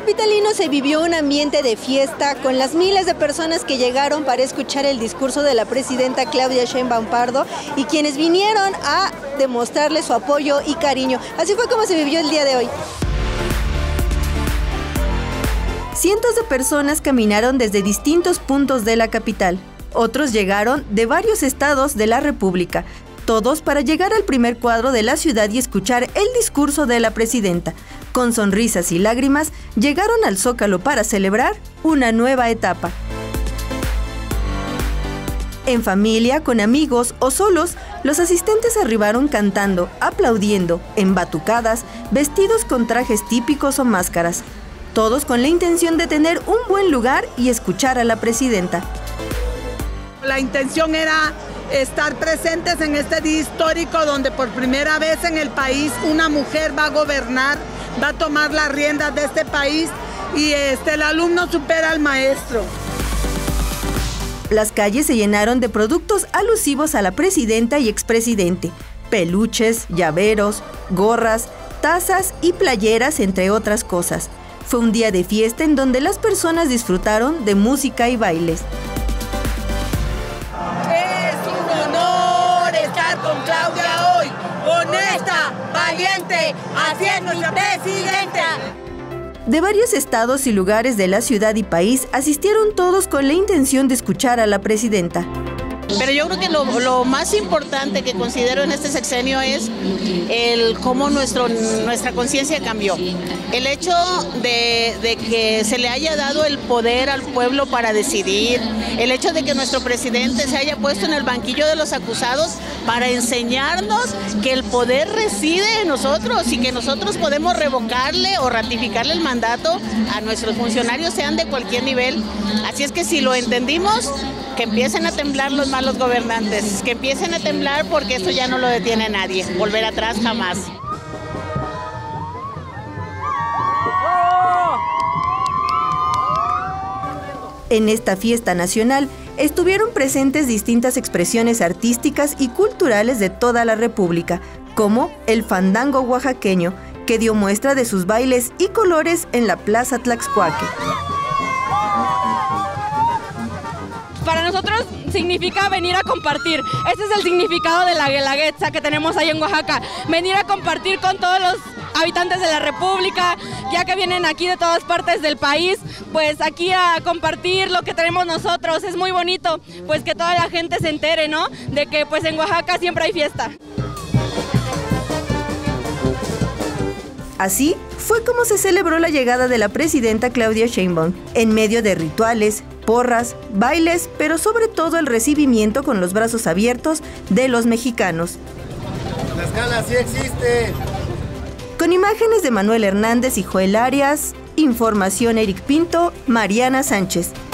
capitalino se vivió un ambiente de fiesta con las miles de personas que llegaron para escuchar el discurso de la presidenta Claudia Sheinbaum Pardo y quienes vinieron a demostrarle su apoyo y cariño. Así fue como se vivió el día de hoy. Cientos de personas caminaron desde distintos puntos de la capital. Otros llegaron de varios estados de la República, todos para llegar al primer cuadro de la ciudad y escuchar el discurso de la presidenta. Con sonrisas y lágrimas, llegaron al Zócalo para celebrar una nueva etapa. En familia, con amigos o solos, los asistentes arribaron cantando, aplaudiendo, en batucadas, vestidos con trajes típicos o máscaras, todos con la intención de tener un buen lugar y escuchar a la presidenta. La intención era estar presentes en este día histórico donde por primera vez en el país una mujer va a gobernar, va a tomar las riendas de este país y el alumno supera al maestro. Las calles se llenaron de productos alusivos a la presidenta y expresidente, peluches, llaveros, gorras, tazas y playeras, entre otras cosas. Fue un día de fiesta en donde las personas disfrutaron de música y bailes. Con Claudia hoy, honesta, valiente, así es nuestra presidenta. De varios estados y lugares de la ciudad y país asistieron todos con la intención de escuchar a la presidenta. Pero yo creo que lo más importante que considero en este sexenio es cómo nuestra conciencia cambió. El hecho de que se le haya dado el poder al pueblo para decidir, el hecho de que nuestro presidente se haya puesto en el banquillo de los acusados para enseñarnos que el poder reside en nosotros y que nosotros podemos revocarle o ratificarle el mandato a nuestros funcionarios, sean de cualquier nivel. Así es que si lo entendimos, que empiecen a temblar los malos gobernantes, que empiecen a temblar porque esto ya no lo detiene nadie, volver atrás jamás. En esta fiesta nacional estuvieron presentes distintas expresiones artísticas y culturales de toda la República, como el fandango oaxaqueño, que dio muestra de sus bailes y colores en la Plaza Tlaxcuaque. Para nosotros significa venir a compartir. Ese es el significado de la Guelaguetza que tenemos ahí en Oaxaca. Venir a compartir con todos los habitantes de la República, ya que vienen aquí de todas partes del país, pues aquí a compartir lo que tenemos nosotros. Es muy bonito, pues que toda la gente se entere, ¿no? De que pues en Oaxaca siempre hay fiesta. Así fue como se celebró la llegada de la presidenta Claudia Sheinbaum, en medio de rituales, porras, bailes, pero sobre todo el recibimiento con los brazos abiertos de los mexicanos. Tlaxcala sí existe. Con imágenes de Manuel Hernández y Joel Arias, información Eric Pinto, Mariana Sánchez.